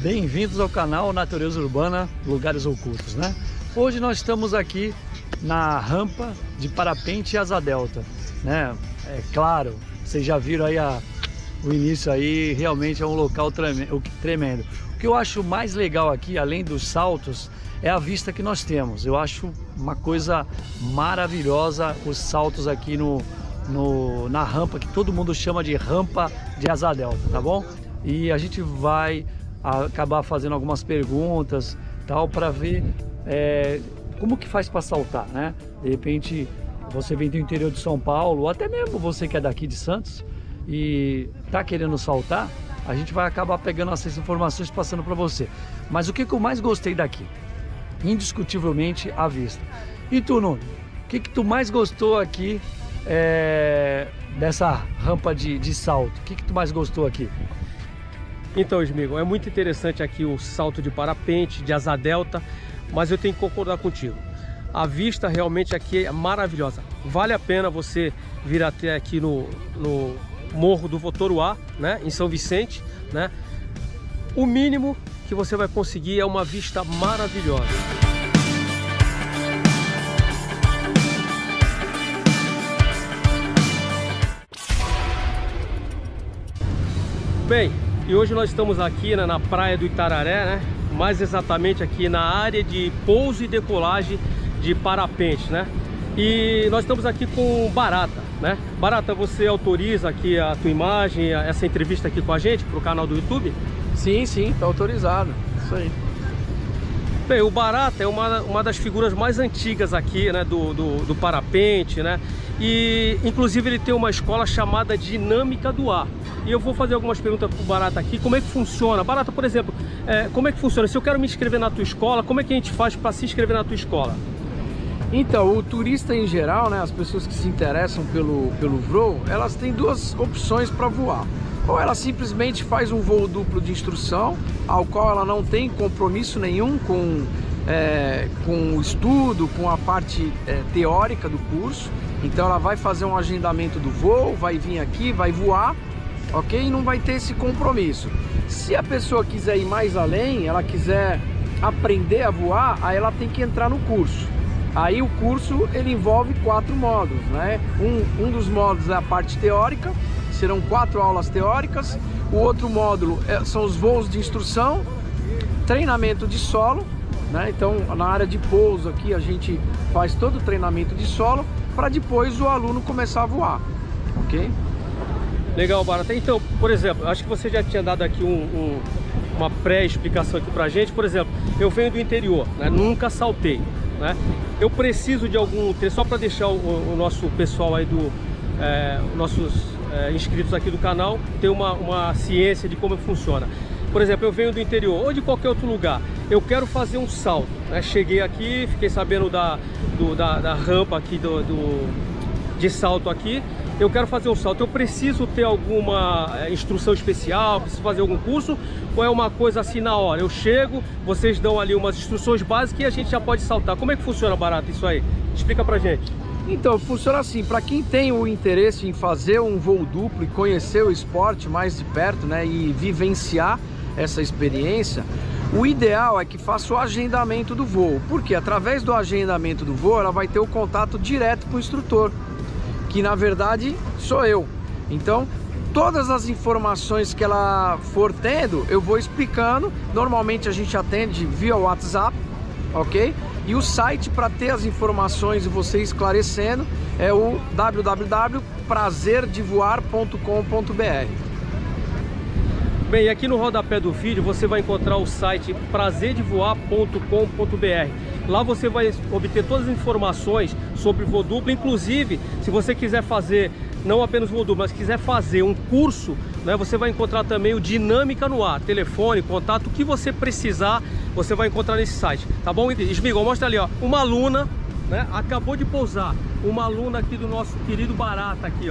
Bem-vindos ao canal Natureza Urbana, Lugares Ocultos, né? Hoje nós estamos aqui na rampa de parapente e asa delta, né? É claro, vocês já viram aí o início aí, realmente é um local tremendo. O que eu acho mais legal aqui, além dos saltos, é a vista que nós temos. Eu acho uma coisa maravilhosa os saltos aqui na rampa, que todo mundo chama de rampa de asa delta, tá bom? E a gente vai acabar fazendo algumas perguntas, tal, para ver como que faz para saltar, né? De repente você vem do interior de São Paulo, ou até mesmo você que é daqui de Santos e tá querendo saltar, a gente vai acabar pegando essas informações passando para você. Mas o que eu mais gostei daqui? Indiscutivelmente a vista. E tu, Nuno? O que tu mais gostou aqui dessa rampa de salto? O que tu mais gostou aqui? Então, Smigo, é muito interessante aqui o salto de parapente, de asa delta, mas eu tenho que concordar contigo. A vista realmente aqui é maravilhosa. Vale a pena você vir até aqui no Morro do Votoruá, né, em São Vicente, né? O mínimo que você vai conseguir é uma vista maravilhosa. Bem, e hoje nós estamos aqui, né, na praia do Itararé, né? Mais exatamente aqui na área de pouso e decolagem de parapente, né? E nós estamos aqui com o Barata, né? Barata, você autoriza aqui a tua imagem, essa entrevista aqui com a gente para o canal do YouTube? Sim, tá autorizado, isso aí. Bem, o Barata é uma das figuras mais antigas aqui, né, do parapente, né? E inclusive ele tem uma escola chamada Dinâmica do Ar. E eu vou fazer algumas perguntas para o Barata aqui. Como é que funciona? Barata, por exemplo, como é que funciona? Se eu quero me inscrever na tua escola, como é que a gente faz para se inscrever na tua escola? Então, o turista em geral, né, as pessoas que se interessam pelo voo, elas têm duas opções para voar. Ou ela simplesmente faz um voo duplo de instrução, ao qual ela não tem compromisso nenhum com o estudo, com a parte teórica do curso. Então ela vai fazer um agendamento do voo, vai vir aqui, vai voar, ok? E não vai ter esse compromisso. Se a pessoa quiser ir mais além, ela quiser aprender a voar, aí ela tem que entrar no curso. Aí o curso ele envolve 4 módulos, né? Um dos módulos é a parte teórica, serão 4 aulas teóricas. O outro módulo são os voos de instrução, treinamento de solo, né? Então na área de pouso aqui a gente faz todo o treinamento de solo para depois o aluno começar a voar, ok? Legal, Barata. Então, por exemplo, acho que você já tinha dado aqui uma pré-explicação aqui pra gente. Por exemplo, eu venho do interior, né? Nunca saltei, né? Eu preciso de algum treino, só para deixar o nosso pessoal aí nossos inscritos aqui do canal ter uma ciência de como funciona. Por exemplo, eu venho do interior ou de qualquer outro lugar, eu quero fazer um salto, né? Cheguei aqui, fiquei sabendo da rampa aqui de salto aqui, eu quero fazer um salto, eu preciso ter alguma instrução especial, preciso fazer algum curso, ou é uma coisa assim na hora? Eu chego, vocês dão ali umas instruções básicas e a gente já pode saltar. Como é que funciona, Barata, isso aí? Explica pra gente. Então, funciona assim, para quem tem o interesse em fazer um voo duplo e conhecer o esporte mais de perto, né, e vivenciar essa experiência, o ideal é que faça o agendamento do voo, porque através do agendamento do voo ela vai ter o contato direto com o instrutor, que na verdade sou eu. Então todas as informações que ela for tendo eu vou explicando. Normalmente a gente atende via WhatsApp, ok? E o site para ter as informações e você esclarecendo é o www.prazerdevoar.com.br. Bem, aqui no rodapé do vídeo você vai encontrar o site prazerdevoar.com.br. Lá você vai obter todas as informações sobre voo duplo. Inclusive, se você quiser fazer não apenas voo duplo, mas quiser fazer um curso, né, você vai encontrar também o Dinâmica no Ar. Telefone, contato, o que você precisar, você vai encontrar nesse site, tá bom? Smigol, mostra ali, ó, uma aluna, né, acabou de pousar, uma aluna aqui do nosso querido Barata aqui, ó.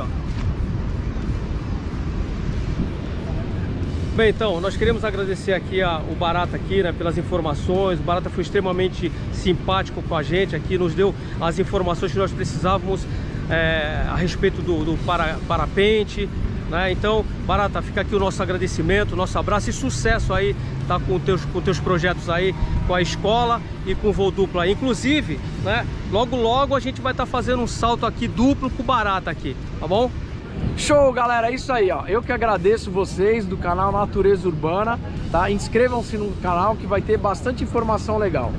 Bem, então, nós queremos agradecer aqui o Barata aqui, né, pelas informações. O Barata foi extremamente simpático com a gente aqui, nos deu as informações que nós precisávamos a respeito do parapente, né? Então, Barata, fica aqui o nosso agradecimento, o nosso abraço e sucesso aí, tá, com teus projetos aí, com a escola e com o voo duplo aí. Inclusive, né, logo a gente vai estar fazendo um salto aqui duplo com o Barata aqui, tá bom? Show, galera, é isso aí, ó. Eu que agradeço vocês do canal Natureza Urbana, tá? Inscrevam-se no canal que vai ter bastante informação legal.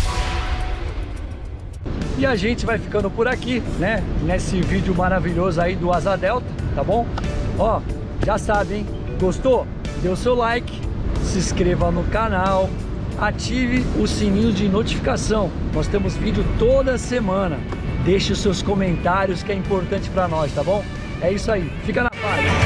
E a gente vai ficando por aqui, né? Nesse vídeo maravilhoso aí do Asa Delta, tá bom? Ó, já sabe, hein? Gostou? Dê o seu like, se inscreva no canal, ative o sininho de notificação. Nós temos vídeo toda semana. Deixe os seus comentários que é importante para nós, tá bom? É isso aí. Fica na paz.